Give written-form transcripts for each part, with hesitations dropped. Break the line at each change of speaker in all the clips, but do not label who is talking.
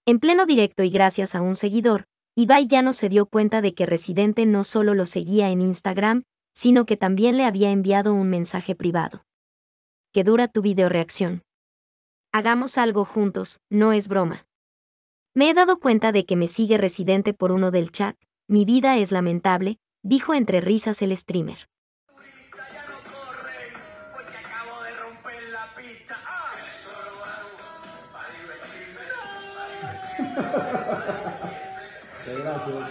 En pleno directo y gracias a un seguidor, Ibai Llano se dio cuenta de que Residente no solo lo seguía en Instagram, sino que también le había enviado un mensaje privado. ¿Qué dura tu video reacción? Hagamos algo juntos, no es broma. Me he dado cuenta de que me sigue Residente por uno del chat, mi vida es lamentable, dijo entre risas el streamer.
Qué gracioso.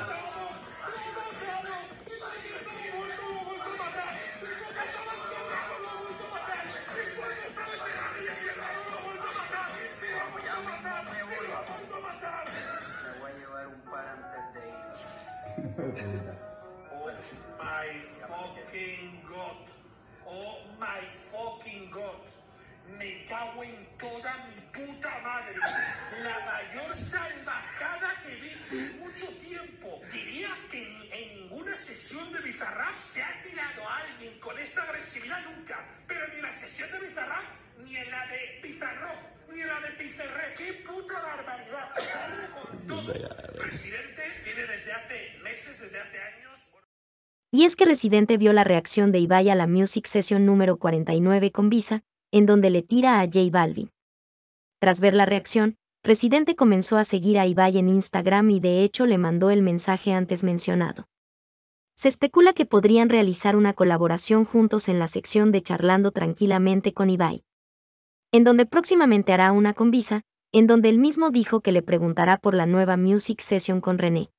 Me voy a llevar un par antes de ir.
Oh my fucking god. Oh my fucking god. Me cago en toda mi puta madre. La mayor salvajada que he visto en mucho tiempo. Diría que en ninguna sesión de Bizarrap se ha tirado a alguien con esta agresividad nunca. Pero ni en la sesión de Bizarrap, ni en la de Pizarro, ni en la de Pizarre. ¡Qué puta barbaridad! Con todo. Residente tiene desde hace meses, desde hace años...
Y es que Residente vio la reacción de Ibai a la Music Session número 49 con Visa, en donde le tira a J Balvin. Tras ver la reacción, Residente comenzó a seguir a Ibai en Instagram y de hecho le mandó el mensaje antes mencionado. Se especula que podrían realizar una colaboración juntos en la sección de Charlando Tranquilamente con Ibai, en donde próximamente hará una con Visa, en donde él mismo dijo que le preguntará por la nueva Music Session con René.